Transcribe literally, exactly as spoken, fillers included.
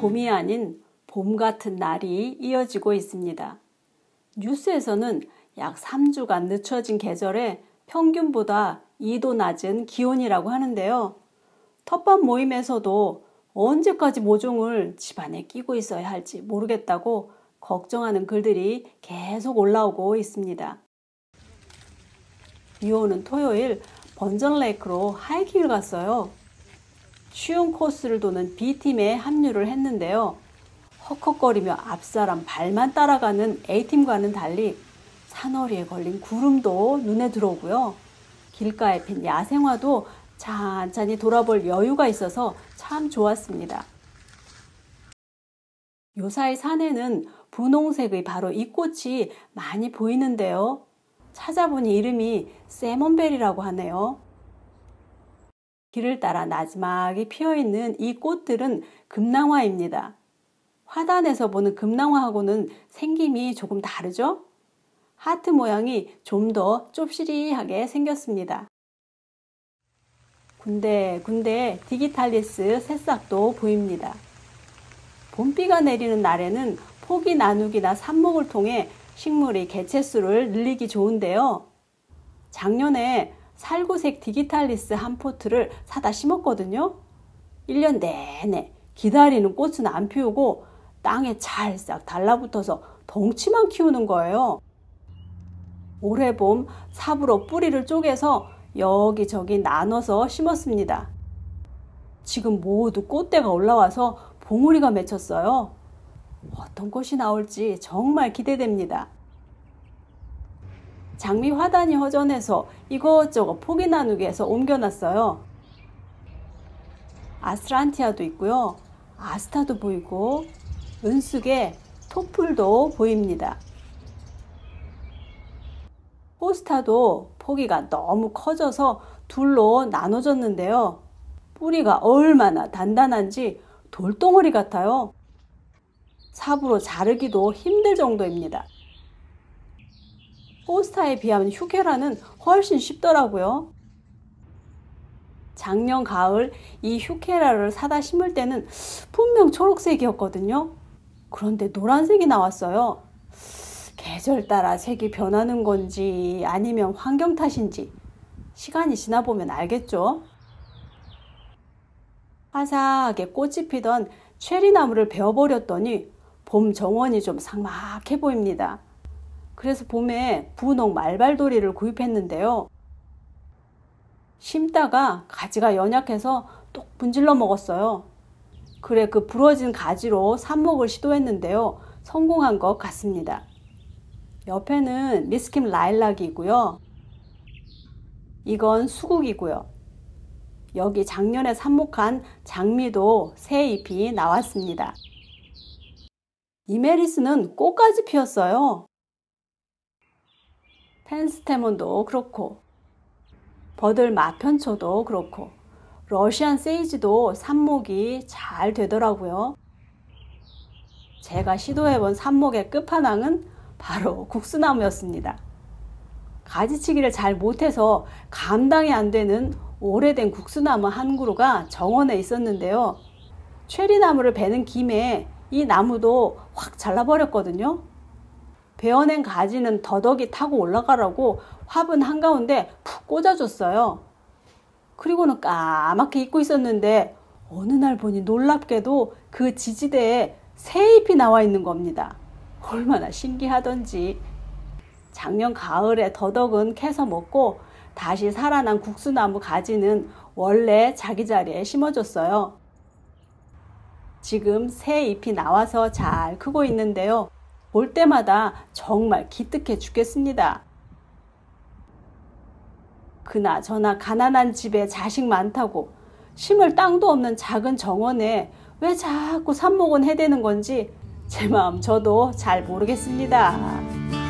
봄이 아닌 봄 같은 날이 이어지고 있습니다. 뉴스에서는 약 삼 주간 늦춰진 계절에 평균보다 이 도 낮은 기온이라고 하는데요. 텃밭 모임에서도 언제까지 모종을 집안에 끼고 있어야 할지 모르겠다고 걱정하는 글들이 계속 올라오고 있습니다. 비 오는 토요일 번전레이크로 하이킹을 갔어요. 쉬운 코스를 도는 B팀에 합류를 했는데요. 헉헉거리며 앞사람 발만 따라가는 A팀과는 달리 산허리에 걸린 구름도 눈에 들어오고요. 길가에 핀 야생화도 찬찬히 돌아볼 여유가 있어서 참 좋았습니다. 요사이 산에는 분홍색의 바로 이 꽃이 많이 보이는데요. 찾아보니 이름이 세몬벨이라고 하네요. 길을 따라 나지막이 피어있는 이 꽃들은 금낭화입니다. 화단에서 보는 금낭화하고는 생김이 조금 다르죠? 하트 모양이 좀 더 좁시리하게 생겼습니다. 군데군데 디기탈리스 새싹도 보입니다. 봄비가 내리는 날에는 포기 나누기나 삽목을 통해 식물의 개체수를 늘리기 좋은데요. 작년에 살구색 디기탈리스 한 포트를 사다 심었거든요. 일 년 내내 기다리는 꽃은 안 피우고 땅에 찰싹 달라붙어서 덩치만 키우는 거예요. 올해 봄 삽으로 뿌리를 쪼개서 여기저기 나눠서 심었습니다. 지금 모두 꽃대가 올라와서 봉우리가 맺혔어요. 어떤 꽃이 나올지 정말 기대됩니다. 장미 화단이 허전해서 이것저것 포기 나누기해서 옮겨놨어요. 아스트란티아도 있고요. 아스타도 보이고 은숙에 토플도 보입니다. 호스타도 포기가 너무 커져서 둘로 나눠졌는데요. 뿌리가 얼마나 단단한지 돌덩어리 같아요. 삽으로 자르기도 힘들 정도입니다. 호스타에 비하면 휴케라는 훨씬 쉽더라고요. 작년 가을 이 휴케라를 사다 심을 때는 분명 초록색이었거든요. 그런데 노란색이 나왔어요. 계절 따라 색이 변하는 건지 아니면 환경 탓인지 시간이 지나 보면 알겠죠. 화사하게 꽃이 피던 체리나무를 베어버렸더니 봄 정원이 좀 삭막해 보입니다. 그래서 봄에 분홍 말발도리를 구입했는데요. 심다가 가지가 연약해서 똑 분질러 먹었어요. 그래 그 부러진 가지로 삽목을 시도했는데요. 성공한 것 같습니다. 옆에는 리스킴 라일락이고요. 이건 수국이고요. 여기 작년에 삽목한 장미도 새 잎이 나왔습니다. 이메리스는 꽃까지 피었어요. 펜스테몬도 그렇고 버들 마편초도 그렇고 러시안 세이지도 삽목이 잘 되더라고요. 제가 시도해본 삽목의 끝판왕은 바로 국수나무였습니다. 가지치기를 잘 못해서 감당이 안 되는 오래된 국수나무 한 그루가 정원에 있었는데요. 체리나무를 베는 김에 이 나무도 확 잘라버렸거든요. 베어낸 가지는 더덕이 타고 올라가라고 화분 한가운데 푹 꽂아줬어요. 그리고는 까맣게 잊고 있었는데 어느 날 보니 놀랍게도 그 지지대에 새 잎이 나와 있는 겁니다. 얼마나 신기하던지. 작년 가을에 더덕은 캐서 먹고 다시 살아난 국수나무 가지는 원래 자기 자리에 심어줬어요. 지금 새 잎이 나와서 잘 크고 있는데요. 볼 때마다 정말 기특해 죽겠습니다. 그나저나 가난한 집에 자식 많다고 심을 땅도 없는 작은 정원에 왜 자꾸 삽목은 해대는 건지 제 마음 저도 잘 모르겠습니다.